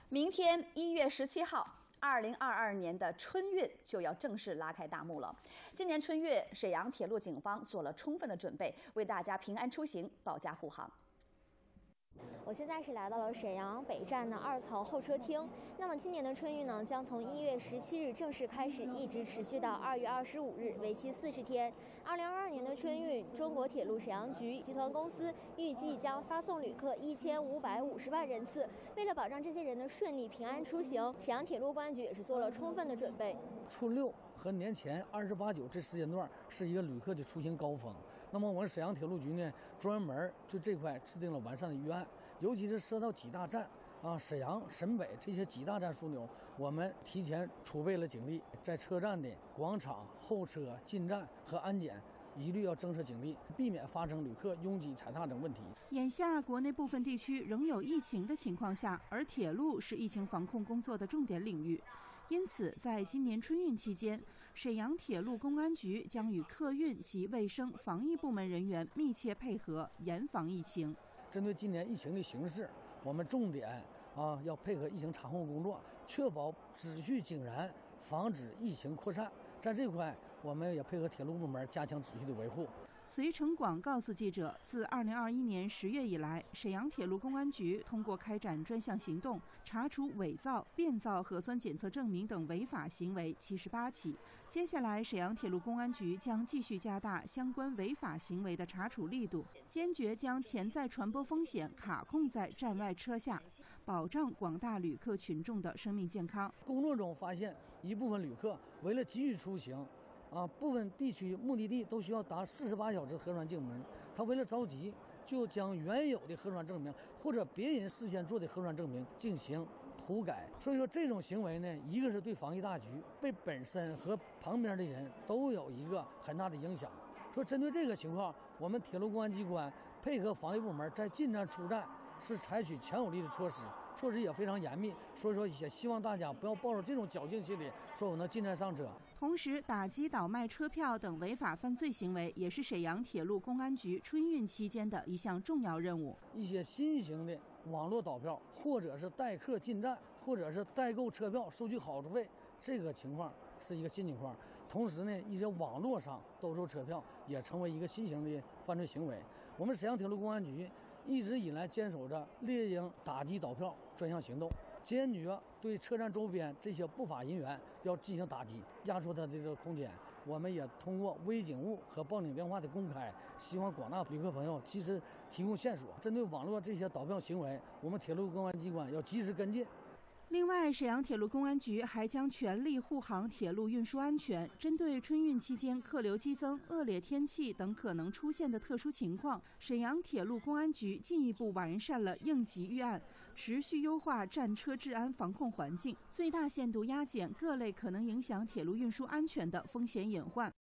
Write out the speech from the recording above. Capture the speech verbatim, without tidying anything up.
明天一月十七号，二零二二年的春运就要正式拉开大幕了。今年春运，沈阳铁路警方做了充分的准备，为大家平安出行保驾护航。 我现在是来到了沈阳北站的二层候车厅。那么今年的春运呢，将从一月十七日正式开始，一直持续到二月二十五日，为期四十天。二零二二年的春运，中国铁路沈阳局集团公司预计将发送旅客一千五百五十万人次。为了保障这些人的顺利平安出行，沈阳铁路公安局也是做了充分的准备。 初六和年前二十八九这时间段是一个旅客的出行高峰。那么我们沈阳铁路局呢，专门就这块制定了完善的预案，尤其是涉到几大站啊，沈阳、沈北这些几大站枢纽，我们提前储备了警力，在车站的广场、候车、进站和安检。 一律要增设警力，避免发生旅客拥挤踩踏等问题。 眼下，国内部分地区仍有疫情的情况下，而铁路是疫情防控工作的重点领域，因此，在今年春运期间，沈阳铁路公安局将与客运及卫生防疫部门人员密切配合，严防疫情。 针对今年疫情的形势，我们重点啊要配合疫情查控工作，确保秩序井然，防止疫情扩散。 在这块，我们也配合铁路部门加强秩序的维护。 隋成广告诉记者，自二零二一年十月以来，沈阳铁路公安局通过开展专项行动，查处伪造、变造核酸检测证明等违法行为七十八起。接下来，沈阳铁路公安局将继续加大相关违法行为的查处力度，坚决将潜在传播风险卡控在站外车下，保障广大旅客群众的生命健康。 工作中发现一部分旅客为了急于出行。 啊，部分地区目的地都需要达四十八小时核酸证明，他为了着急，就将原有的核酸证明或者别人事先做的核酸证明进行涂改。所以说这种行为呢，一个是对防疫大局，对本身和旁边的人都有一个很大的影响。说针对这个情况，我们铁路公安机关配合防疫部门在进站出站是采取强有力的措施。 措施也非常严密，所以说也希望大家不要抱着这种侥幸心理，说我能进站上车。 同时，打击倒卖车票等违法犯罪行为，也是沈阳铁路公安局春运期间的一项重要任务。 一些新型的网络倒票，或者是代客进站，或者是代购车票收取好处费，这个情况是一个新情况。同时呢，一些网络上兜售车票也成为一个新型的犯罪行为。我们沈阳铁路公安局 一直以来坚守着猎鹰打击倒票专项行动，坚决对车站周边这些不法人员要进行打击，压缩他的这个空间。我们也通过微警务和报警电话的公开，希望广大旅客朋友及时提供线索。针对网络这些倒票行为，我们铁路公安机关要及时跟进。 另外，沈阳铁路公安局还将全力护航铁路运输安全。针对春运期间客流激增、恶劣天气等可能出现的特殊情况，沈阳铁路公安局进一步完善了应急预案，持续优化站车治安防控环境，最大限度压减各类可能影响铁路运输安全的风险隐患。